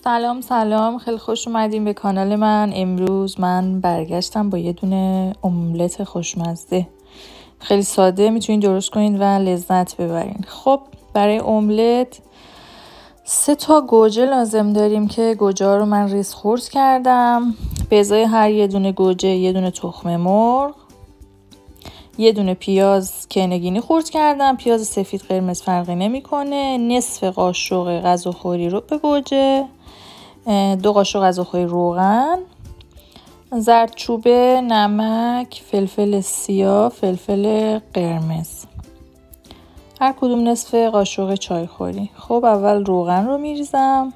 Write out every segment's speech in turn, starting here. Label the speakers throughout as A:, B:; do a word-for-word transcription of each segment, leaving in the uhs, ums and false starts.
A: سلام سلام خیلی خوش اومدین به کانال من. امروز من برگشتم با یه دونه املت خوشمزه. خیلی ساده میتونین درست کنین و لذت ببرین. خب برای املت سه تا گوجه لازم داریم که گوجه ها رو من ریز خورد کردم. به ازای هر یه دونه گوجه یه دونه تخم مرغ، یه دونه پیاز که نگینی خورد کردم. پیاز سفید قرمز فرقی نمیکنه. نصف قاشق غذاخوری رو به گوجه، دو قاشق غذاخوری روغن، زردچوبه، نمک، فلفل سیاه، فلفل قرمز، هر کدوم نصف قاشق چایخوری. خب اول روغن رو میریزم،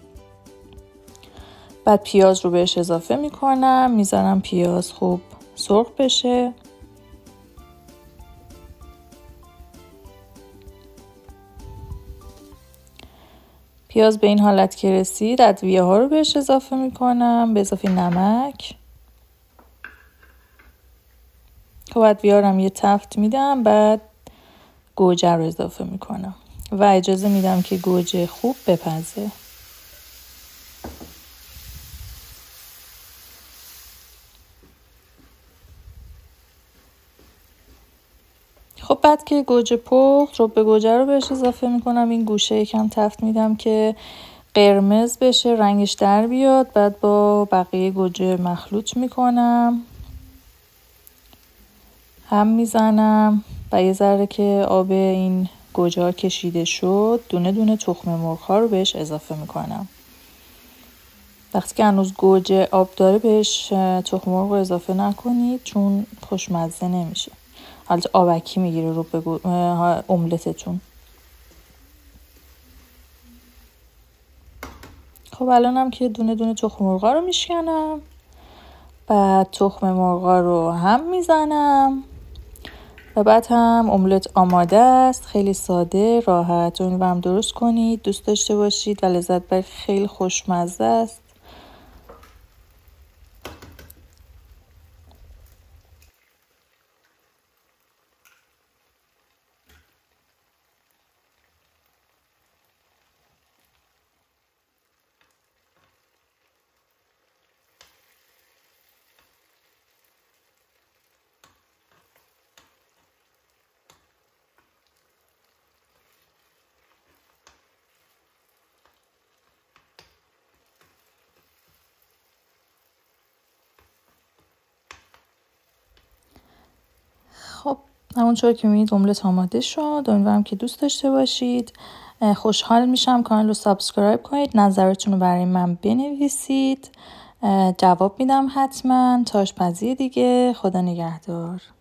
A: بعد پیاز رو بهش اضافه میکنم، میذارم پیاز خوب سرخ بشه. پیاز به این حالت که رسید ادویه ها رو بهش اضافه میکنم، به اضافه نمک. خب ادویه ها رو هم یه تفت میدم، بعد گوجه رو اضافه میکنم و اجازه میدم که گوجه خوب بپزه. خب بعد که گوجه پخت رو به گوجه رو بهش اضافه میکنم. این گوشه یکم تفت میدم که قرمز بشه، رنگش در بیاد. بعد با بقیه گوجه مخلوط میکنم، هم میزنم و یه ذره که آب این گوجه ها کشیده شد دونه دونه تخم مرغ ها رو بهش اضافه میکنم. وقتی که هنوز گوجه آب داره بهش تخم مرغ رو اضافه نکنید چون خوشمزه نمیشه. حالت آبکی میگیره رو به املتتون. خب الانم که دونه دونه تخم مرغ رو میشکنم، بعد تخم مرغ رو هم میزنم و بعد هم املت آماده است. خیلی ساده، راحت. امیدوارم درست کنید، دوست داشته باشید و لذت ببرید. خیلی خوشمزه است. خب همونطور که میبینید املت آماده شد. امیدوارم که دوست داشته باشید. خوشحال میشم کانال رو سابسکرایب کنید، نظرتون رو برای من بنویسید، جواب میدم حتما. تا آشپزی دیگه، خدا نگهدار.